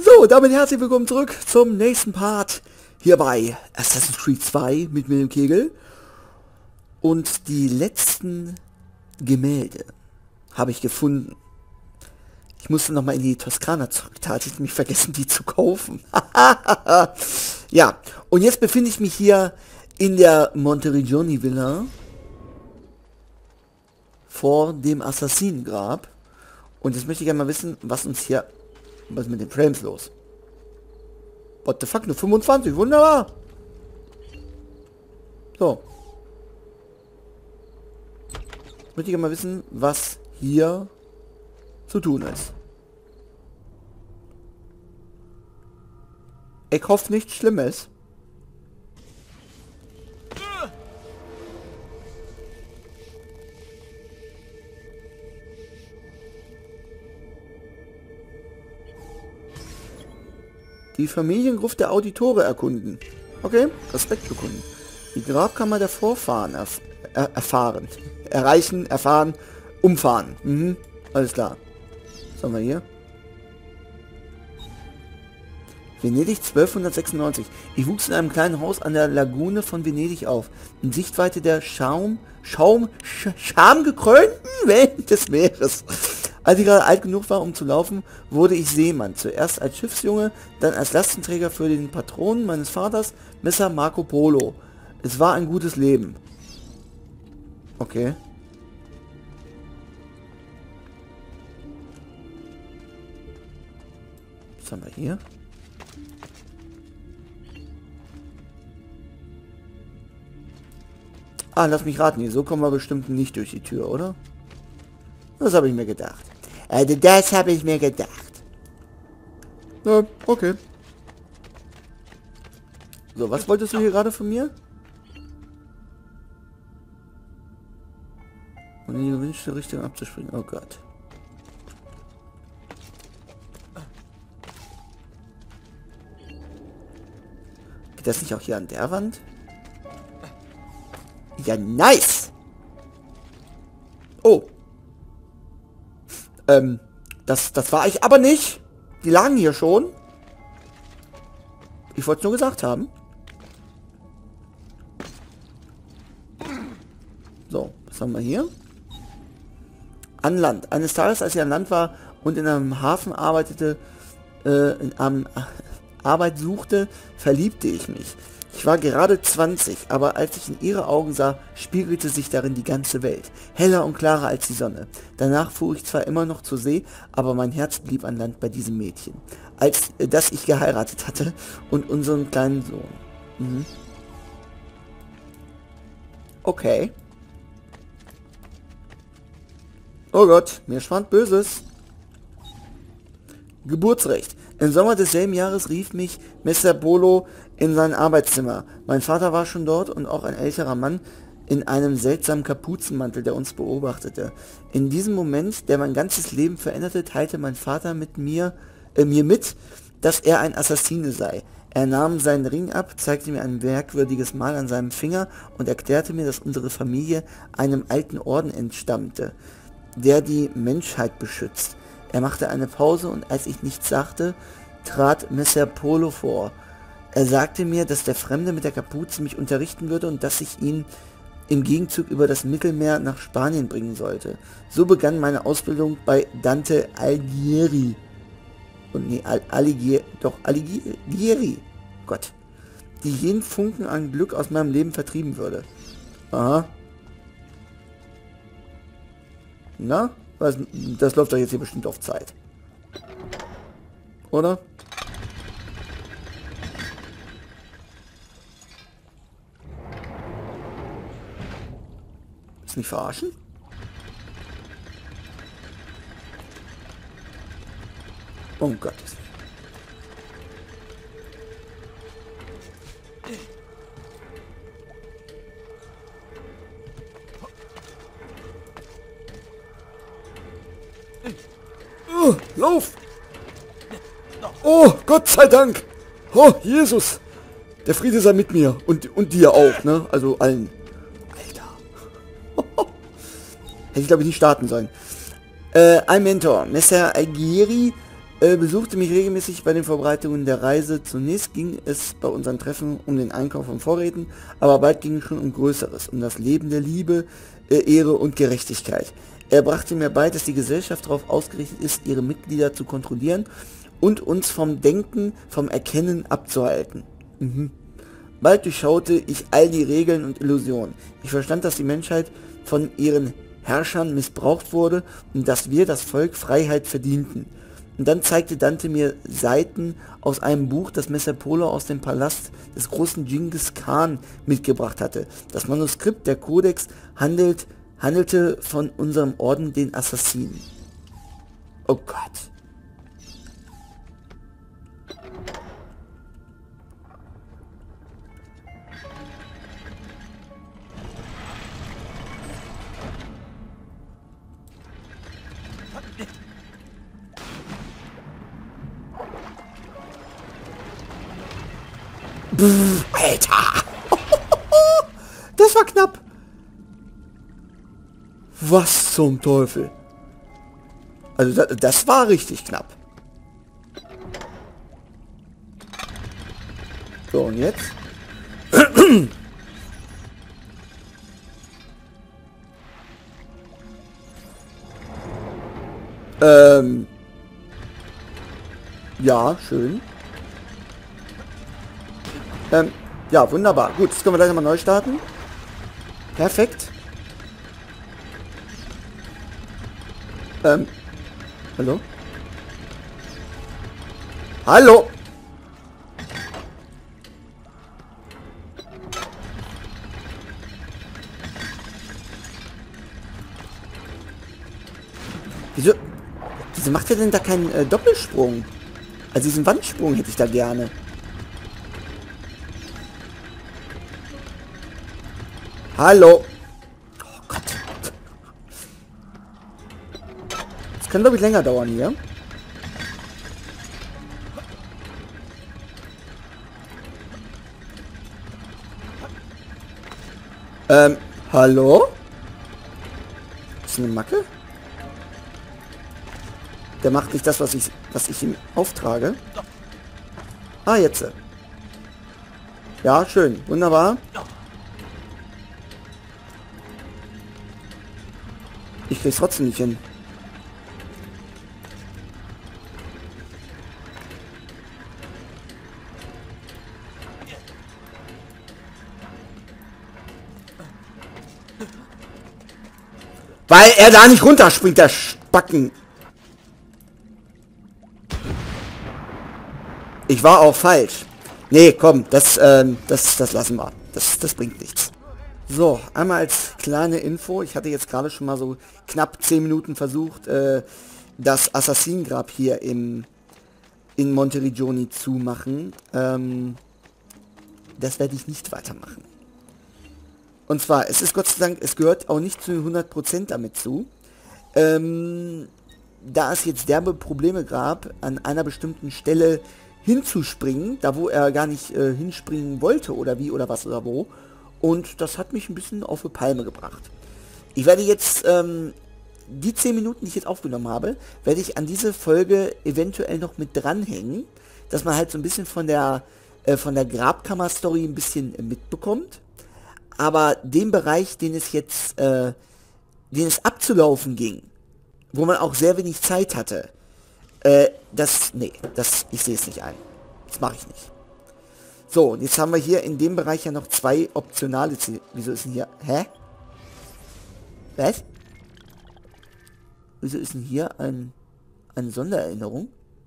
So, damit herzlich willkommen zurück zum nächsten Part hier bei Assassin's Creed 2 mit mir, dem Kegel. Und die letzten Gemälde habe ich gefunden. Ich musste nochmal in die Toskana zurück, da hatte ich nämlich vergessen, die zu kaufen. Ja, und jetzt befinde ich mich hier in der Monteriggioni Villa vor dem Assassinengrab. Und jetzt möchte ich gerne mal wissen, was ist mit den Frames los? What the fuck, nur 25, wunderbar. So. Möchte ich gerne mal wissen, was hier zu tun ist. Ich hoffe nichts Schlimmes. Die Familiengruft der Auditore erkunden. Okay, Respekt bekunden. Die Grabkammer der Vorfahren erfahren. Erreichen, erfahren, umfahren. Mhm, alles klar. Was haben wir hier? Venedig 1296. Ich wuchs in einem kleinen Haus an der Lagune von Venedig auf. In Sichtweite der schamgekrönten Welt des Meeres. Als ich gerade alt genug war, um zu laufen, wurde ich Seemann. Zuerst als Schiffsjunge, dann als Lastenträger für den Patron meines Vaters, Messer Marco Polo. Es war ein gutes Leben. Okay. Was haben wir hier? Ah, lass mich raten, hier. So kommen wir bestimmt nicht durch die Tür, oder? Das habe ich mir gedacht. Also das habe ich mir gedacht. Ja, okay. So, was wolltest du hier gerade von mir? Und in die gewünschte Richtung abzuspringen. Oh Gott. Geht das nicht auch hier an der Wand? Ja, nice! Oh. Das war ich aber nicht. Die lagen hier schon. Ich wollte es nur gesagt haben. So, was haben wir hier? An Land. Eines Tages, als ich an Land war und in einem Hafen arbeitete, Arbeit suchte, verliebte ich mich. Ich war gerade 20, aber als ich in ihre Augen sah, spiegelte sich darin die ganze Welt. Heller und klarer als die Sonne. Danach fuhr ich zwar immer noch zur See, aber mein Herz blieb an Land bei diesem Mädchen. Als das ich geheiratet hatte und unseren kleinen Sohn. Mhm. Okay. Oh Gott, mir schwand Böses. Geburtsrecht. Im Sommer desselben Jahres rief mich Messer Polo in sein Arbeitszimmer. Mein Vater war schon dort und auch ein älterer Mann in einem seltsamen Kapuzenmantel, der uns beobachtete. In diesem Moment, der mein ganzes Leben veränderte, teilte mein Vater mir mit, dass er ein Assassine sei. Er nahm seinen Ring ab, zeigte mir ein merkwürdiges Mal an seinem Finger und erklärte mir, dass unsere Familie einem alten Orden entstammte, der die Menschheit beschützt. Er machte eine Pause und als ich nichts sagte, trat Messer Polo vor. Er sagte mir, dass der Fremde mit der Kapuze mich unterrichten würde und dass ich ihn im Gegenzug über das Mittelmeer nach Spanien bringen sollte. So begann meine Ausbildung bei Dante Alighieri. Und nee, Alighieri. Gott. Die jeden Funken an Glück aus meinem Leben vertrieben würde. Aha. Na? Das läuft doch jetzt hier bestimmt auf Zeit. Oder? Ist nicht verarschen? Oh Gott. Oh, lauf! Oh, Gott sei Dank! Oh, Jesus! Der Friede sei mit mir. Und dir auch, ne? Also allen. Alter. Hätte ich glaube ich nicht starten sollen. Ein Mentor. Messer Alighieri besuchte mich regelmäßig bei den Vorbereitungen der Reise. Zunächst ging es bei unseren Treffen um den Einkauf von Vorräten, aber bald ging es schon um Größeres, um das Leben der Liebe, Ehre und Gerechtigkeit. Er brachte mir bei, dass die Gesellschaft darauf ausgerichtet ist, ihre Mitglieder zu kontrollieren und uns vom Denken, vom Erkennen abzuhalten. Bald durchschaute ich all die Regeln und Illusionen. Ich verstand, dass die Menschheit von ihren Herrschern missbraucht wurde und dass wir, das Volk, Freiheit verdienten. Und dann zeigte Dante mir Seiten aus einem Buch, das Messer Polo aus dem Palast des großen Genghis Khan mitgebracht hatte. Das Manuskript der Kodex handelte von unserem Orden, den Assassinen. Oh Gott. Alter! Das war knapp! Was zum Teufel? Also das war richtig knapp. So, und jetzt? Ja, schön. Ja, wunderbar. Gut, jetzt können wir gleich nochmal neu starten. Perfekt. Hallo? Hallo? Wieso macht er denn da keinen Doppelsprung? Also diesen Wandsprung hätte ich da gerne. Hallo. Oh Gott. Das kann, glaube ich, länger dauern hier. Hallo? Ist eine Macke? Der macht nicht das, was ich ihm auftrage. Ah, jetzt. Ja, schön. Wunderbar. Ich krieg's trotzdem nicht hin. Weil er da nicht runterspringt, der Spacken. Ich war auch falsch. Nee, komm, das lassen wir. Das bringt nichts. So, einmal als kleine Info. Ich hatte jetzt gerade schon mal so knapp 10 Minuten versucht, das Assassinengrab hier in Monteriggioni zu machen. Das werde ich nicht weitermachen. Und zwar, es ist Gott sei Dank, es gehört auch nicht zu 100% damit zu. Da es jetzt derbe Probleme gab, an einer bestimmten Stelle hinzuspringen, da wo er gar nicht hinspringen wollte oder wie oder was oder wo. Und das hat mich ein bisschen auf die Palme gebracht. Ich werde jetzt die 10 Minuten, die ich jetzt aufgenommen habe, werde ich an diese Folge eventuell noch mit dranhängen, dass man halt so ein bisschen von der Grabkammer-Story ein bisschen mitbekommt. Aber den Bereich, den es abzulaufen ging, wo man auch sehr wenig Zeit hatte, ich sehe es nicht ein. Das mache ich nicht. So, und jetzt haben wir hier in dem Bereich ja noch 2 optionale Ziele. Wieso ist denn hier... Hä? Was? Wieso ist denn hier eine Sondererinnerung?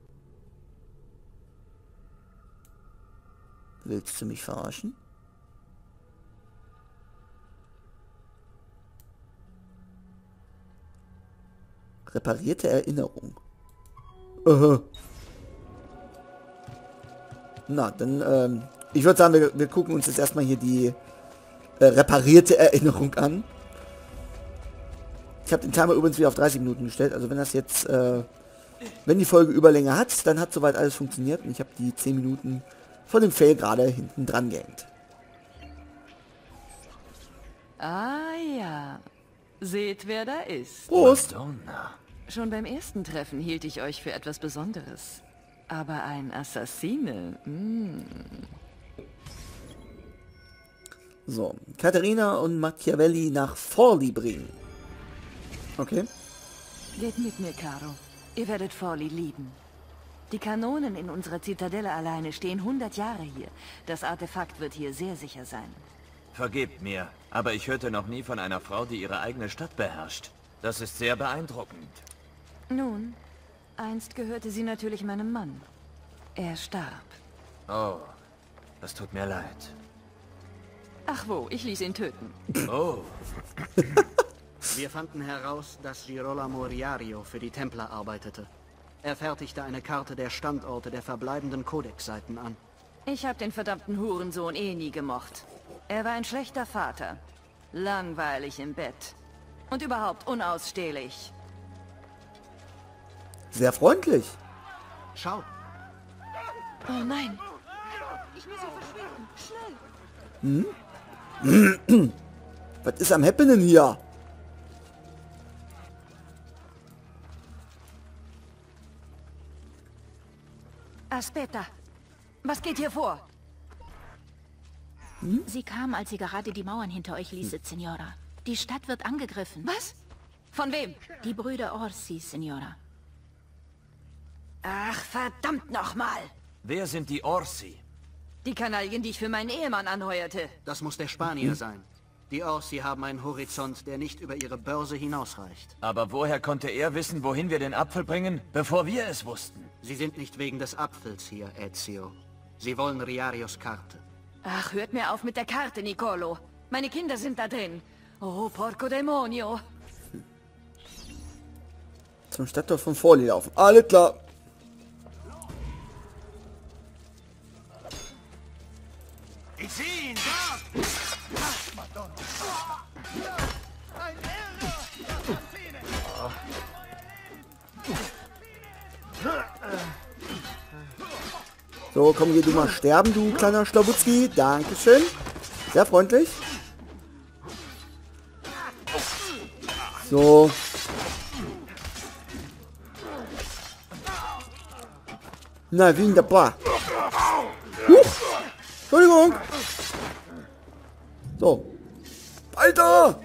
Willst du mich verarschen? Reparierte Erinnerung. Na, dann, ich würde sagen, wir gucken uns jetzt erstmal hier die reparierte Erinnerung an. Ich habe den Timer übrigens wieder auf 30 Minuten gestellt, also wenn das jetzt, wenn die Folge Überlänge hat, dann hat soweit alles funktioniert und ich habe die 10 Minuten von dem Fail gerade hinten dran gehängt. Ah ja, seht wer da ist. Prost! Madonna, Schon beim ersten Treffen hielt ich euch für etwas Besonderes. Aber ein Assassine? So, Katharina und Machiavelli nach Forli bringen. Okay. Geht mit mir, Caro. Ihr werdet Forli lieben. Die Kanonen in unserer Zitadelle alleine stehen 100 Jahre hier. Das Artefakt wird hier sehr sicher sein. Vergebt mir, aber ich hörte noch nie von einer Frau, die ihre eigene Stadt beherrscht. Das ist sehr beeindruckend. Nun, einst gehörte sie natürlich meinem Mann. Er starb. Oh, das tut mir leid. Ach wo, ich ließ ihn töten. Oh, Wir fanden heraus, dass Girolamo Riario für die Templer arbeitete. Er fertigte eine Karte der Standorte der verbleibenden Codex-Seiten an. Ich hab den verdammten Hurensohn eh nie gemocht. Er war ein schlechter Vater. Langweilig im Bett. Und überhaupt unausstehlich. Sehr freundlich. Schau, Oh nein. Was ist am Happening hier? Aspetta. Was geht hier vor? Sie kam, als sie gerade die Mauern hinter euch ließe, Signora. Die Stadt wird angegriffen. Was? Von wem? Die Brüder Orsi, Signora. Ach, verdammt nochmal. wer sind die Orsi? Die Kanaillen, die ich für meinen Ehemann anheuerte. das muss der Spanier sein. Die Orsi haben einen Horizont, der nicht über ihre Börse hinausreicht. Aber woher konnte er wissen, wohin wir den Apfel bringen, bevor wir es wussten? Sie sind nicht wegen des Apfels hier, Ezio. Sie wollen Riarios Karte. Ach, hört mir auf mit der Karte, Nicolo. Meine Kinder sind da drin. Oh, porco demonio. Zum Stadttor von Forli laufen. Alles klar. Ich sehe ihn da! Ach, Madonna! Ein Irrer! So, komm, geh du mal sterben, du kleiner Schlawutzki. Dankeschön. Sehr freundlich. So. Na, wunderbar. Entschuldigung. So. Alter!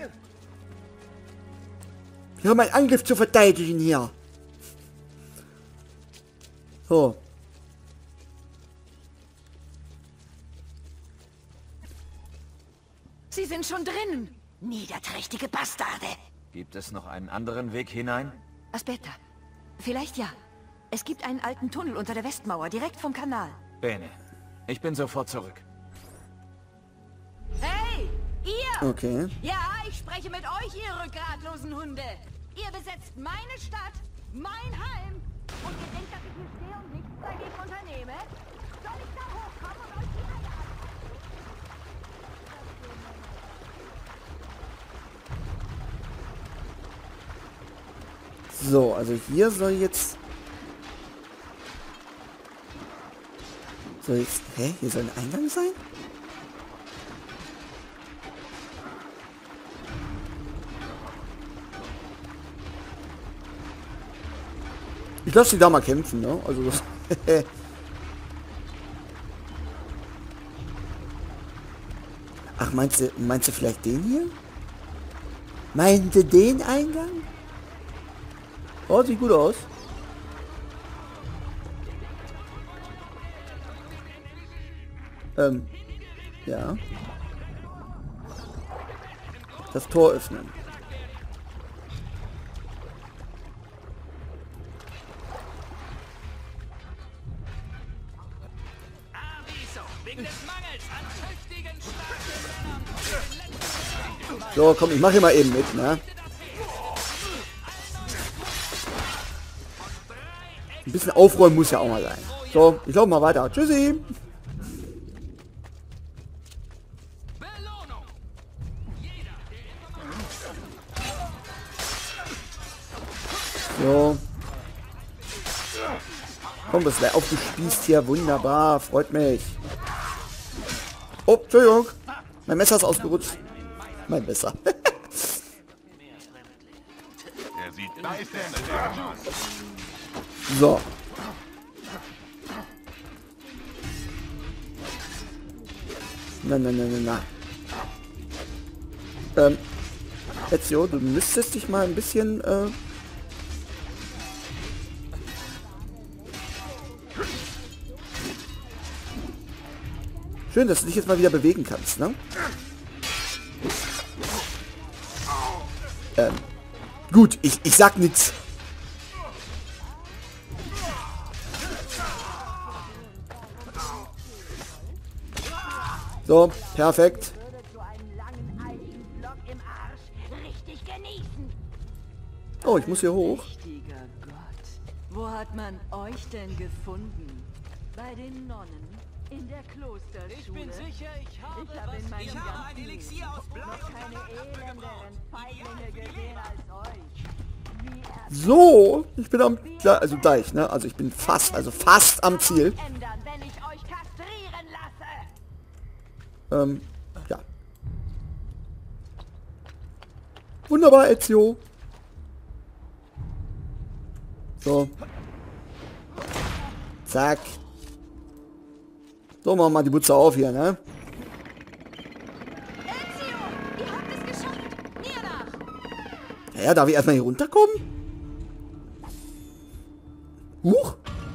Wir haben einen Angriff zu verteidigen hier. So. Sie sind schon drin. Niederträchtige Bastarde. Gibt es noch einen anderen Weg hinein? Aspetta. Vielleicht ja. Es gibt einen alten Tunnel unter der Westmauer, direkt vom Kanal. Bene. Ich bin sofort zurück. Hey, ihr! Okay. Ja, ich spreche mit euch, ihr rückgratlosen Hunde. Ihr besetzt meine Stadt, mein Heim. Und ihr denkt, dass ich hier stehe und nichts dagegen unternehme? Soll ich da hochkommen und euch die Eier So, also hier soll jetzt... Hä? Hier soll ein Eingang sein? Ich lasse sie da mal kämpfen, ne? Also das... Ach, meinst du vielleicht den hier? Meint ihr den Eingang? Oh, sieht gut aus. Ja. Das Tor öffnen. So, komm, ich mache hier mal eben mit, ne? Ein bisschen aufräumen muss ja auch mal sein. So, ich laufe mal weiter. Tschüssi. So. Komm, das wäre aufgespießt hier. Wunderbar. Freut mich. Oh, Entschuldigung. Mein Messer ist ausgerutscht. Mein Messer. Er sieht Da ist der Mann. So. Na. Ezio, du müsstest dich mal ein bisschen, Schön, dass du dich jetzt mal wieder bewegen kannst, ne? Gut, ich sag nichts. So, perfekt. So einen langen alten Block im Arsch richtig genießen. Oh, ich muss hier hoch. Mächtiger Gott, wo hat man euch denn gefunden? Bei den Nonnen? In der Klosterschule? Ich bin sicher, ich habe in meinem ich habe ein ganzen Elixier aus Blau Noch keine elenderen Feiglinge gesehen als euch. Wie er So, ich bin am, also gleich, ne? Also ich bin fast am Ziel. ändern, wenn ich euch kastrieren lasse. Ja. Wunderbar, Ezio. So. Zack. So, machen wir mal die Butze auf hier, ne? Ezio, ihr habt es geschafft. Mir nach. Ja, darf ich erstmal hier runterkommen? Huch.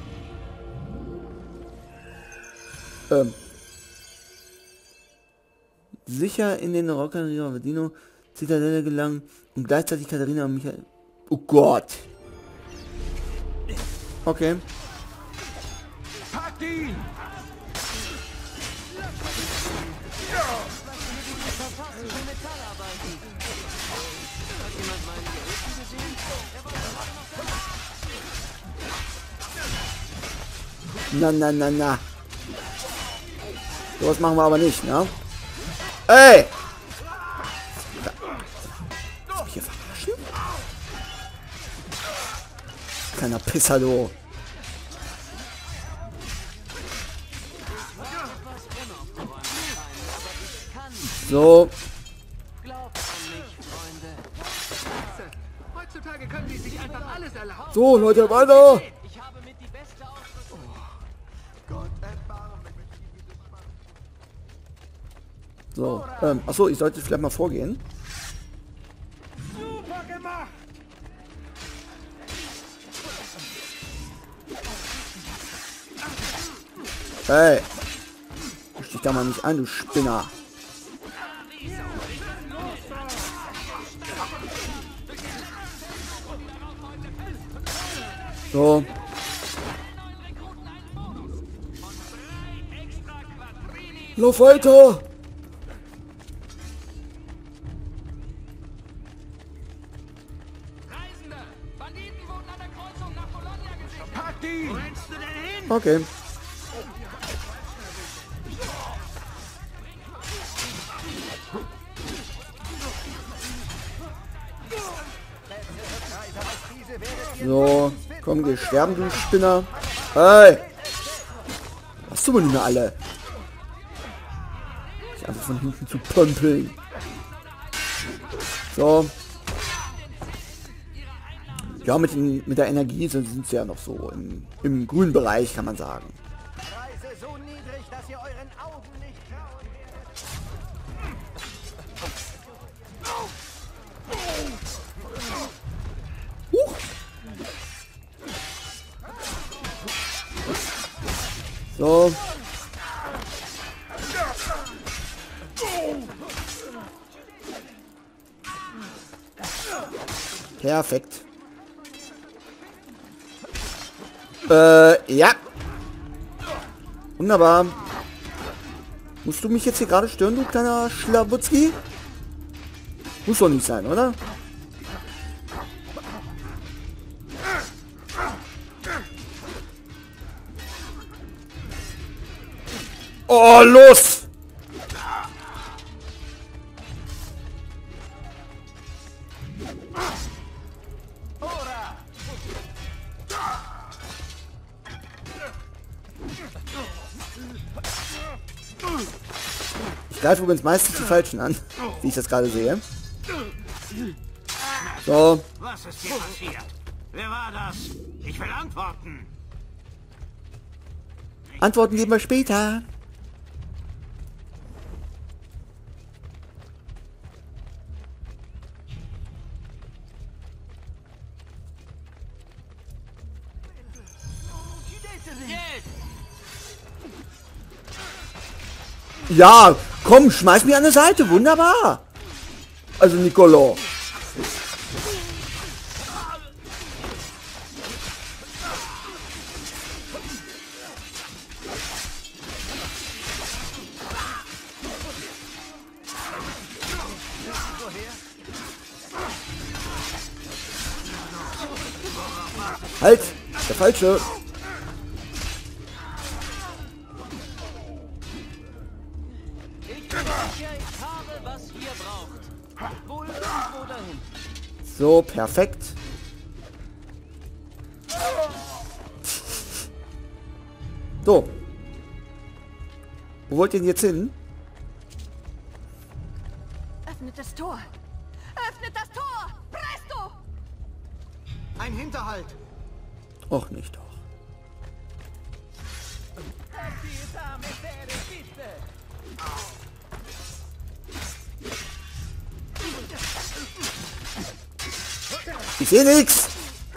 Sicher in den Rocker Verdino Zitadelle gelangen und gleichzeitig Katharina und Michael... Oh Gott. Okay. Packt ihn! Na. Sowas machen wir aber nicht, ne? Ey! Willst du mich hier verarschen? Kleiner Pisser, du. So. Heutzutage können die sich einfach alles erlauben. So, Leute, weiter! Ich habe mit die beste Ausrüstung. Gott, erbarme mich. So, achso, ich sollte vielleicht mal vorgehen. Super gemacht! Hey! Stich dich da mal nicht ein, du Spinner. So. Lauf weiter! Reisende! Banditen wurden an der Kreuzung nach Bologna gesichtet. Packt ihn! Wo rennst du denn hin? Okay. So, komm, geh sterben, du Spinner. Hey! Was tun wir denn alle? Ich einfach von hinten zu pömpeln. So. Ja, mit der Energie sind sie ja noch so im grünen Bereich, kann man sagen. Preise so niedrig, dass ihr euren Augen nicht trauen werdet. Huch. So. Perfekt. Ja. Wunderbar. Musst du mich jetzt hier gerade stören, du kleiner Schlawutzki? Muss doch nicht sein, oder? Oh, los! Ich greife übrigens meistens die Falschen an, wie ich das gerade sehe. So. Was ist hier passiert? Wer war das? Ich will Antworten. Antworten geben wir später. Ja, komm, schmeiß mich an der Seite. Wunderbar. Also, Nicolo. Halt! Der Falsche! So, perfekt. So. Wo wollt ihr denn jetzt hin? Öffnet das Tor! Öffnet das Tor! Presto! Ein Hinterhalt! Och, nicht doch. Ich sehe nichts.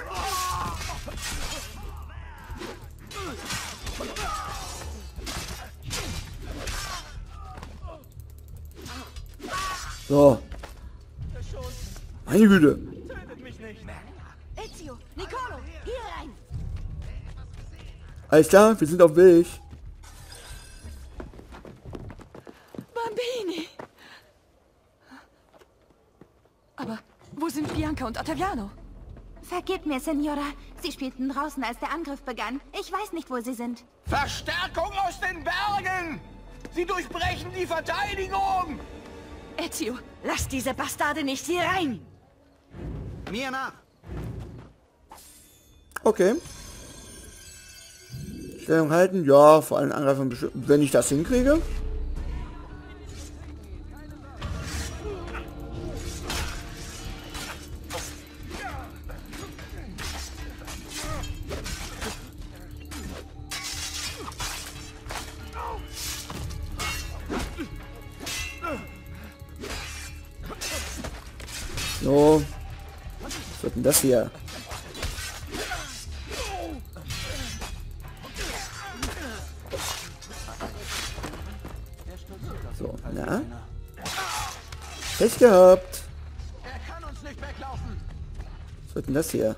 So. Meine Güte. Ezio, Nicolo, hier rein! Alles klar, wir sind auf dem Weg. Bambini! Aber wo sind Bianca und Ottaviano? Vergib mir, Signora. Sie spielten draußen, als der Angriff begann. Ich weiß nicht, wo sie sind. Verstärkung aus den Bergen! Sie durchbrechen die Verteidigung! Ezio, lass diese Bastarde nicht hier rein! Mir nach! Okay. Stellung halten, ja, vor allem Angreifern bestimmt, wenn ich das hinkriege. So. Was wird denn das hier? So, na? Pech gehabt. Er kann uns nicht weglaufen. Was wird denn das hier?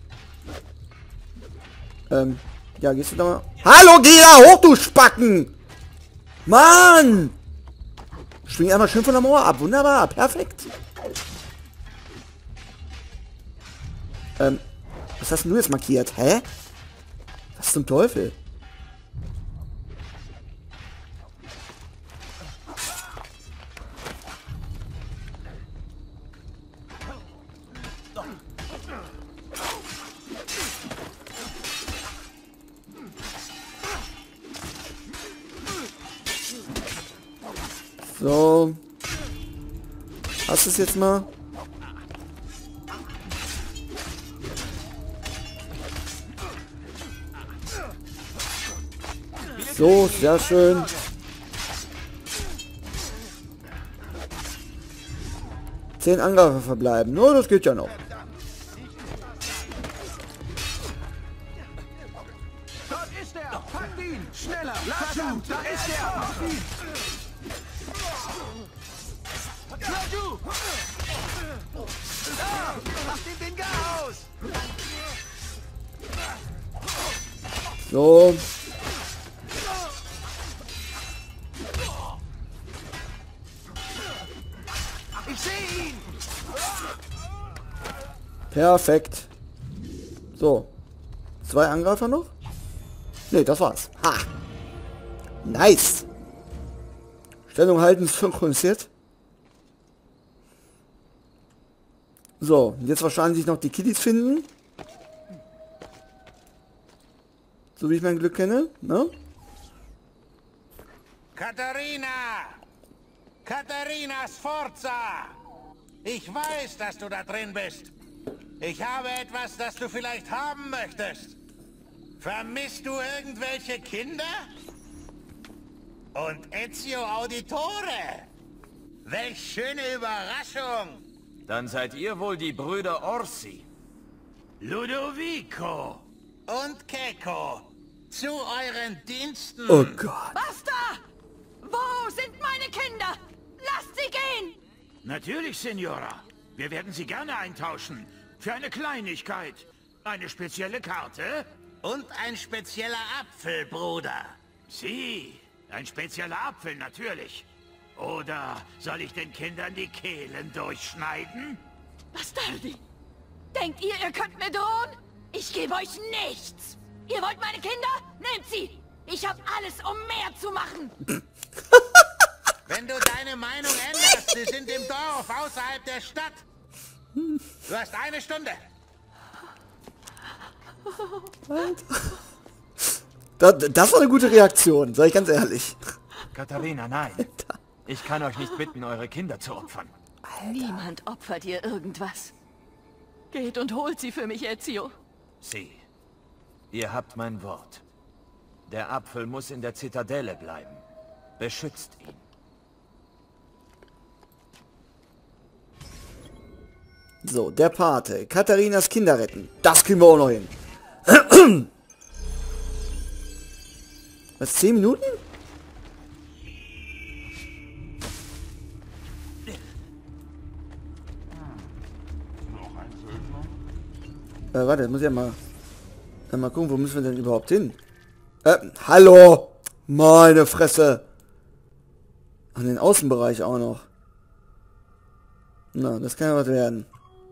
Ja, gehst du da mal... Hallo, geh da hoch, du Spacken! Mann! Spring einmal schön von der Mauer ab. Wunderbar, perfekt. Was hast denn du jetzt markiert? Hä? Was zum Teufel? So. Hast du es jetzt mal? So, sehr schön. Zehn Angreifer verbleiben. Nur, das geht ja noch. Dort ist er! Fangt ihn! Schneller! Laju! Da ist er! Macht ihn! Laju! Da! Macht ihm den Garaus! So. Ich sehe ihn! Perfekt. So. 2 Angreifer noch? Ne, das war's. Ha! Nice! Stellung halten, synchronisiert. So, jetzt wahrscheinlich sich noch die Kiddies finden. So wie ich mein Glück kenne, ne? Katharina! Katharina Sforza! Ich weiß, dass du da drin bist. Ich habe etwas, das du vielleicht haben möchtest. Vermisst du irgendwelche Kinder? Und Ezio Auditore. Welch schöne Überraschung. Dann seid ihr wohl die Brüder Orsi. Ludovico und Keiko. Zu euren Diensten. Oh Gott. Basta! Wo sind meine Kinder? Lasst sie gehen! Natürlich, Signora. Wir werden sie gerne eintauschen. Für eine Kleinigkeit. Eine spezielle Karte? Und ein spezieller Apfel, Bruder. Sie. Ein spezieller Apfel, natürlich. Oder soll ich den Kindern die Kehlen durchschneiden? Bastardi! Denkt ihr, ihr könnt mir drohen? Ich gebe euch nichts! Ihr wollt meine Kinder? Nehmt sie! Ich habe alles, um mehr zu machen! Wenn du deine Meinung änderst, sie sind im Dorf außerhalb der Stadt. Du hast eine Stunde. Das war eine gute Reaktion, sag ich ganz ehrlich. Katharina, nein. Ich kann euch nicht bitten, eure Kinder zu opfern. Niemand opfert ihr irgendwas. Geht und holt sie für mich, Ezio. Sie. Ihr habt mein Wort. Der Apfel muss in der Zitadelle bleiben. Beschützt ihn. So, der Pate. Katharinas Kinder retten. Das kriegen wir auch noch hin. Was, 10 Minuten? Warte, muss ich ja mal gucken, wo müssen wir denn überhaupt hin? Hallo! Meine Fresse! An den Außenbereich auch noch. Na, das kann ja was werden.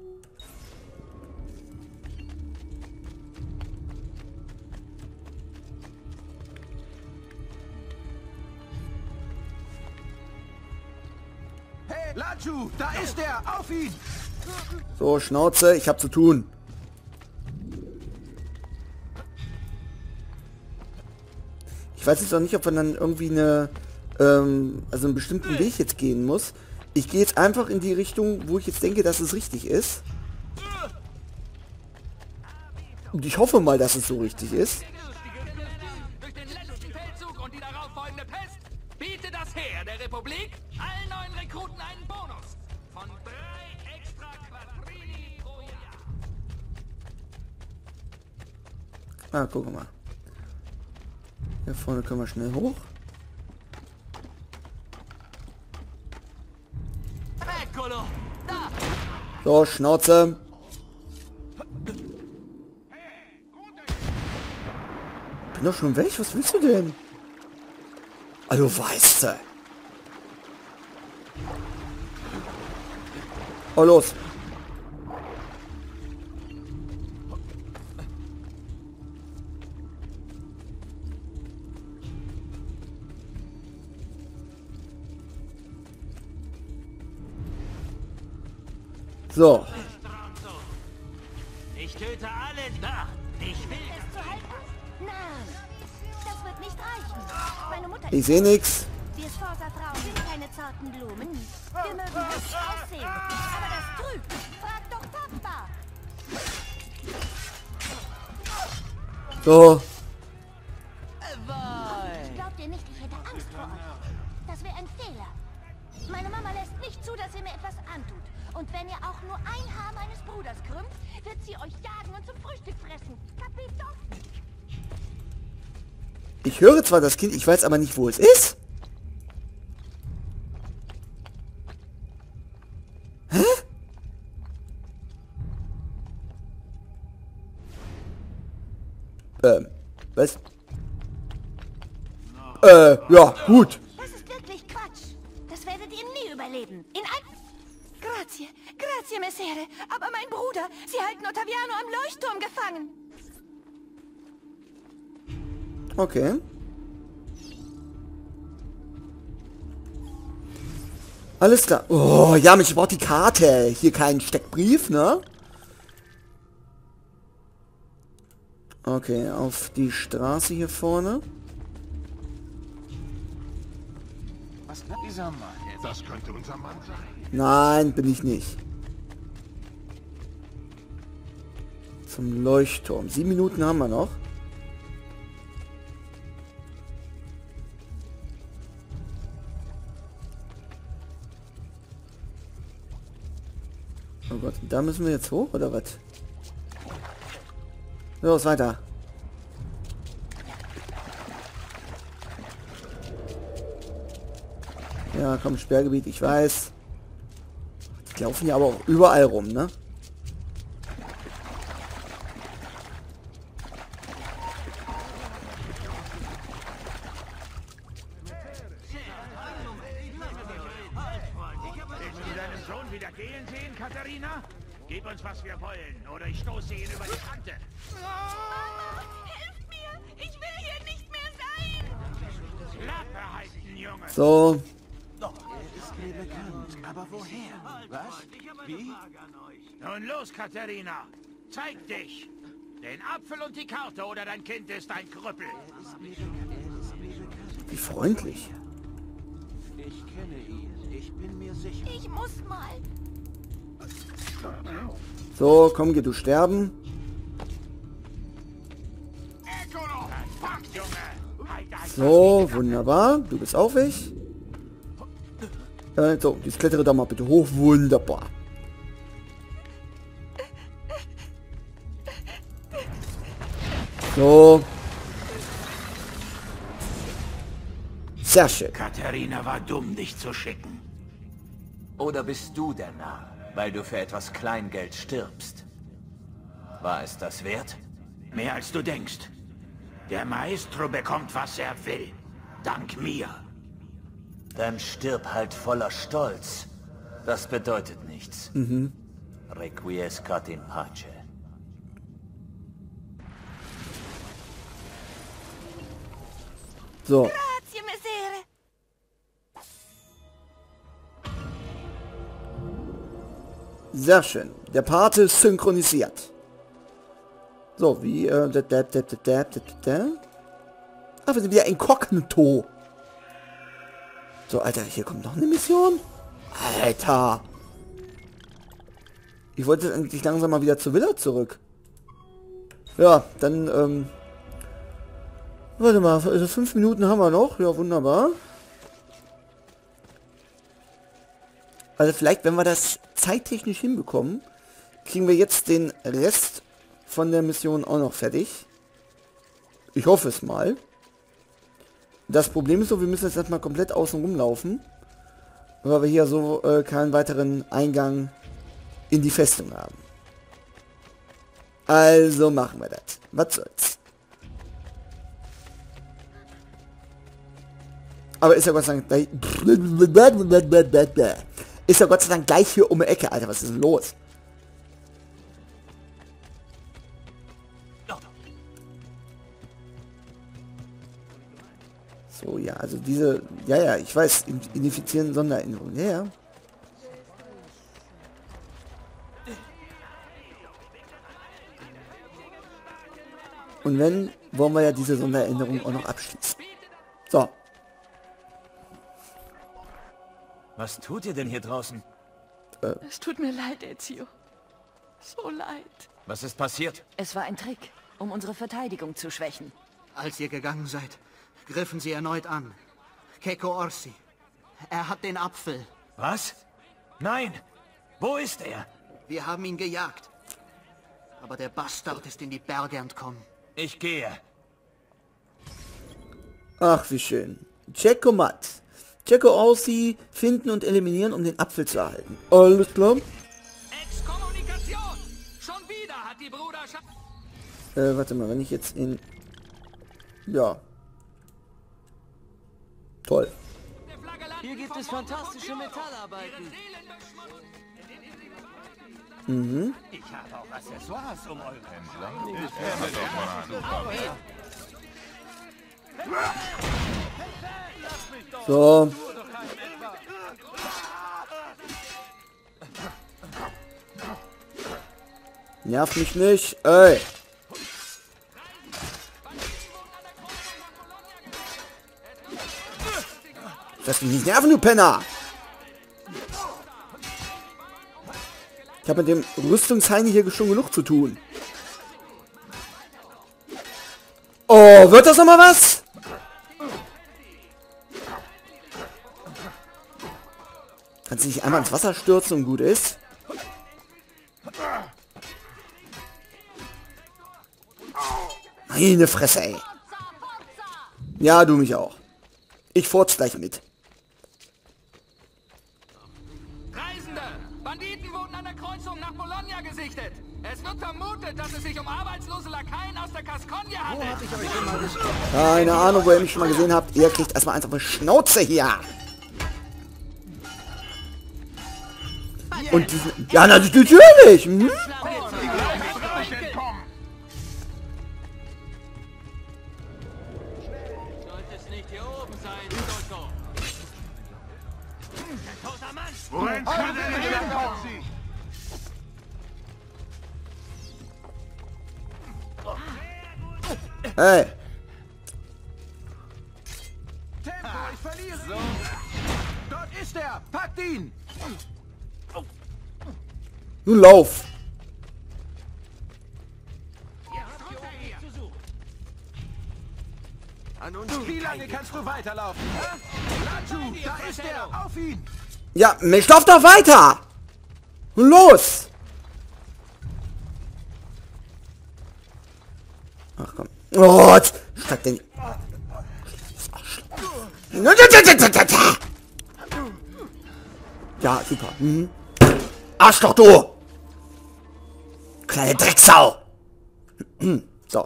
Hey, Lachu, da ist er! Auf ihn! So, Schnauze, ich hab zu tun. Ich weiß jetzt auch nicht, ob man dann irgendwie also einen bestimmten Weg jetzt gehen muss. Ich gehe jetzt einfach in die Richtung, wo ich jetzt denke, dass es richtig ist. Und ich hoffe mal, dass es so richtig ist. Durch den letzten Feldzug und die darauffolgende Pest bietet das Heer der Republik allen neuen Rekruten einen Bonus von 3 extra Quattrini pro Jahr. Ah, guck mal. Hier vorne können wir schnell hoch. Eccolo! Da! So, Schnauze. Bin doch schon weg, was willst du denn? Also weißt du. Oh, los. So. Ich töte alle da. Ich will Es zu halten? Nein, das wird nicht reichen. Meine Mutter Ich sehe nichts. Wir Sforza-Frauen sind keine zarten Blumen. Wir mögen hübsch aussehen, aber das trügt. Frag doch Papa. So. Glaubt ihr nicht, ich hätte Angst vor euch? Das wäre ein Fehler. Meine Mama lässt nicht zu, dass ihr mir etwas antut. Und wenn ihr auch nur ein Haar meines Bruders krümmt, wird sie euch jagen und zum Frühstück fressen. Capito? Ich höre zwar das Kind, ich weiß aber nicht, wo es ist. Hä? Was? Ja, gut. Das ist wirklich Quatsch. Das werdet ihr nie überleben. Grazie, grazie, Messere. Aber mein Bruder, sie halten Ottaviano am Leuchtturm gefangen. Okay. Alles klar. Oh, ja, ich brauche die Karte. Hier kein Steckbrief, ne? Okay, auf die Straße hier vorne. Was hat dieser Mann? Das könnte unser Mann sein. Nein, bin ich nicht. Zum Leuchtturm. 7 Minuten haben wir noch. Oh Gott, da müssen wir jetzt hoch, oder was? Los, weiter. Ja, komm, Sperrgebiet, ich weiß. Die laufen ja aber auch überall rum, ne? Willst du deinen Sohn wieder gehen sehen, Katharina? Gib uns, was wir wollen, oder ich stoße ihn über die Kante. Helft mir! Ich will hier nicht mehr sein! Klappe halten, Junge! So. Ist mir bekannt. Aber woher? Was? Wie? Nun los, Katharina. Zeig dich. Den Apfel und die Karte oder dein Kind ist ein Krüppel. Wie freundlich. Ich kenne ihn. Ich bin mir sicher. Ich muss mal. So, komm, geh du sterben. Packt, Junge. Halt einfach So, wunderbar. Du bist auch weg. So, jetzt klettere da mal bitte hoch. Wunderbar. So. Sehr schön. Katharina war dumm, dich zu schicken. Oder bist du der Narr, weil du für etwas Kleingeld stirbst? War es das wert? Mehr als du denkst. Der Maestro bekommt, was er will. Dank mir. Dann stirb halt voller Stolz. Das bedeutet nichts. Requiescat in pace. So. Grazie, Messere. Sehr schön. Der Pate ist synchronisiert. So, wie, Ah, wir sind wieder inkognito. So, Alter, hier kommt noch eine Mission. Alter. Ich wollte jetzt eigentlich langsam mal wieder zur Villa zurück. Ja, dann, warte mal, also 5 Minuten haben wir noch. Ja, wunderbar. Also vielleicht, wenn wir das zeittechnisch hinbekommen, kriegen wir jetzt den Rest von der Mission auch noch fertig. Ich hoffe es mal. Das Problem ist so, wir müssen jetzt erstmal komplett außen rumlaufen, weil wir hier so keinen weiteren Eingang in die Festung haben. Also machen wir das. Was soll's. Aber ist ja Gott sei Dank gleich... Ist ja Gott sei Dank gleich hier um die Ecke, Alter. Was ist denn los? So, ja, also diese... Ja, ja, ich weiß. Identifizieren Sondererinnerungen. Ja, ja. Und wenn, wollen wir ja diese Sondererinnerung auch noch abschließen. So. Was tut ihr denn hier draußen? Es tut mir leid, Ezio. So leid. Was ist passiert? Es war ein Trick, um unsere Verteidigung zu schwächen. Als ihr gegangen seid, griffen sie erneut an. Keiko Orsi. Er hat den Apfel. Was? Nein! Wo ist er? Wir haben ihn gejagt. Aber der Bastard ist in die Berge entkommen. Ich gehe. Ach, wie schön. Cecco Matt. Cecco Orsi finden und eliminieren, um den Apfel zu erhalten. Alles klar. Exkommunikation! Schon wieder hat die Bruderschaft... Warte mal, wenn ich jetzt in... Ja. Toll. Hier gibt es fantastische Metallarbeiten. Mhm. Ich habe auch Accessoires um eure So. Nerv mich nicht. Ey. Lass mich nicht nerven, du Penner. Ich habe mit dem Rüstungsheini hier schon genug zu tun. wird das nochmal was? Kannst du nicht einmal ins Wasser stürzen und gut ist? Meine Fresse, ey. Ja, du mich auch. Ich furz gleich mit. Reisende! Banditen wurden an der Kreuzung nach Bologna gesichtet. Es wird vermutet, dass es sich um arbeitslose Lakaien aus der Gascogne handelt. Keine Ahnung, wo ihr mich schon mal gesehen habt. Ihr kriegt erstmal eins auf die Schnauze hier. Und diesen... Ja, natürlich. Hm? Hey. Tempo, ich verliere ihn. Dort ist er. Packt ihn. Nun lauf. An uns. Wie lange kannst du weiterlaufen? Laju, da ist er. Auf ihn. Ja, Mensch, lauf doch weiter. Nun los. Ach komm. Oh, steig den... Ja, super. Mhm. Arschloch, du! Kleine Drecksau! So.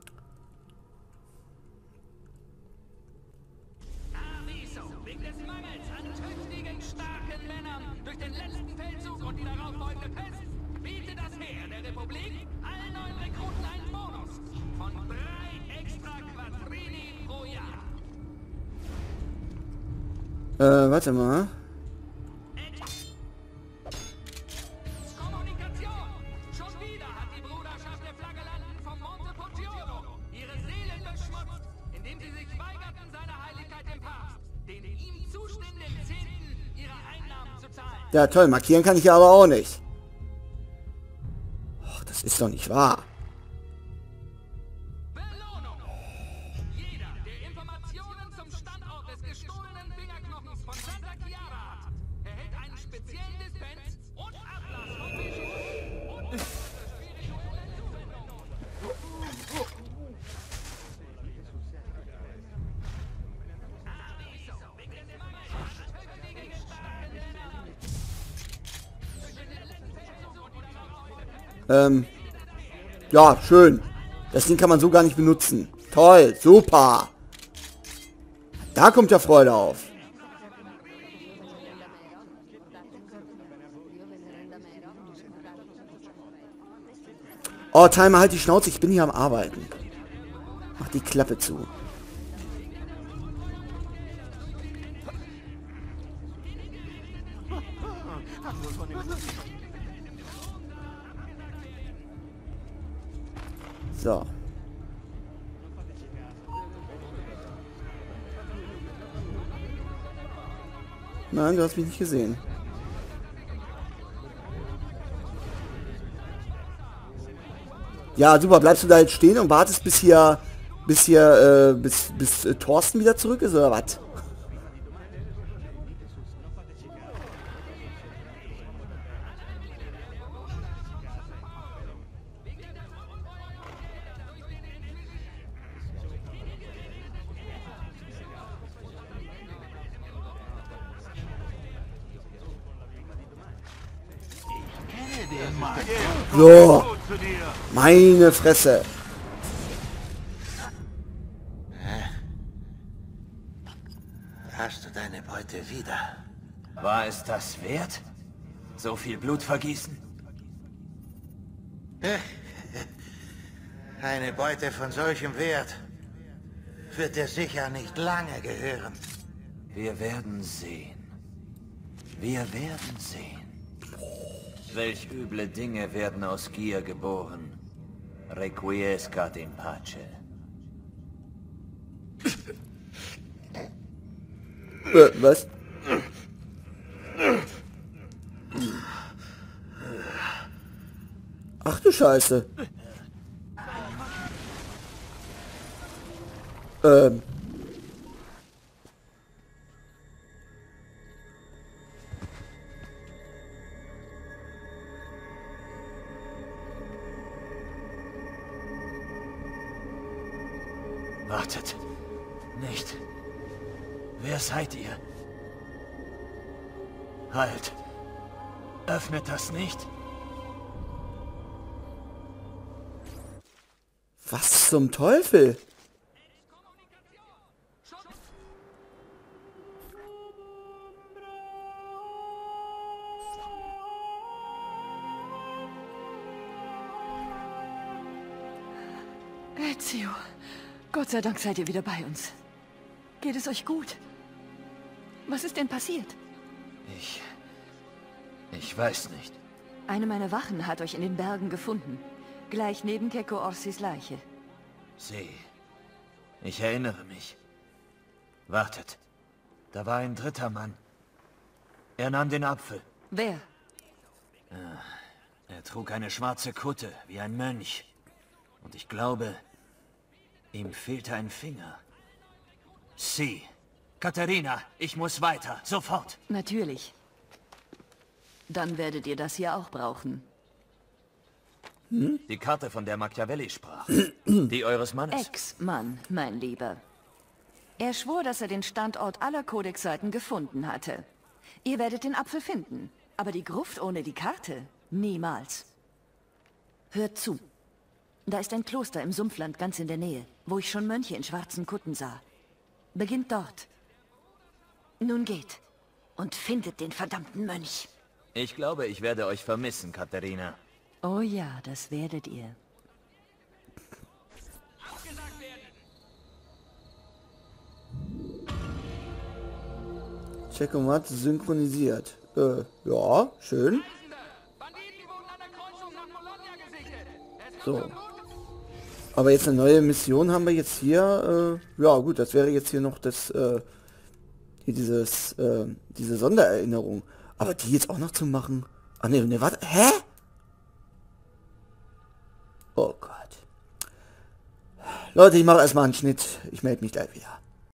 Wegen des Mangels an tüchtigen, starken Männern durch den letzten Feldzug und die darauffolgende Pest bietet das Heer der Republik allen neuen Rekruten einen Bonus von 3 extra Quattrini pro Jahr. Warte mal. Kommunikation! Schon wieder hat die Bruderschaft der Flagellanten vom Monte Poggiolo ihre Seelen beschmutzt, indem sie sich weigerten, seiner Heiligkeit dem Papst den ihm zustehenden Zehnten ihrer Einnahmen zu zahlen. Ja, toll. Markieren kann ich ja aber auch nicht. Och, das ist doch nicht wahr. Belohnung! Jeder, der Informationen zum Standort des gestohlenen Fingerknochens von Santa Chiara hat, erhält einen speziellen Dispens und Ablass vom Bischof und eine spirituelle Zuwendung. Aviso, wegen des Mangels an tüchtigen, starken Männern durch den letzten Feldzug und die darauffolgende Ja, schön. Das Ding kann man so gar nicht benutzen. Toll, super. Da kommt ja Freude auf. Oh, Timer, halt die Schnauze, ich bin hier am Arbeiten. Mach die Klappe zu. So. Nein, du hast mich nicht gesehen. Ja, super. Bleibst du da jetzt stehen und wartest bis Thorsten wieder zurück ist, oder was? So. Meine Fresse. Hast du deine Beute wieder? War es das wert? So viel Blut vergießen? Eine Beute von solchem Wert wird dir sicher nicht lange gehören. Wir werden sehen. Wir werden sehen. Welch üble Dinge werden aus Gier geboren. Requiescat in pace. Was? Ach du Scheiße. Wartet. Nicht. Wer seid ihr? Halt. Öffnet das nicht. Was zum Teufel? Ezio, Gott sei Dank seid ihr wieder bei uns. Geht es euch gut? Was ist denn passiert? Ich weiß nicht. Eine meiner Wachen hat euch in den Bergen gefunden. Gleich neben Keko Orsis Leiche. Sie. Ich erinnere mich. Wartet. Da war ein dritter Mann. Er nahm den Apfel. Wer? Er trug eine schwarze Kutte, wie ein Mönch. Und ich glaube, ihm fehlte ein Finger. Sie. Katharina, ich muss weiter. Sofort. Natürlich. Dann werdet ihr das hier auch brauchen. Die Karte, von der Machiavelli sprach. Die eures Mannes. Ex-Mann, mein Lieber. Er schwor, dass er den Standort aller Kodexseiten gefunden hatte. Ihr werdet den Apfel finden, aber die Gruft ohne die Karte niemals. Hört zu. Da ist ein Kloster im Sumpfland ganz in der Nähe, wo ich schon Mönche in schwarzen Kutten sah. Beginnt dort. Nun geht und findet den verdammten Mönch. Ich glaube, ich werde euch vermissen, Katharina. Oh ja, das werdet ihr. Checkomat synchronisiert. Ja, schön. So. Aber jetzt eine neue Mission haben wir jetzt hier. Ja gut, das wäre jetzt hier noch das, hier diese Sondererinnerung. Aber die jetzt auch noch zu machen? Ah ne, warte. Hä? Oh Gott. Leute, ich mache erstmal einen Schnitt. Ich melde mich gleich wieder.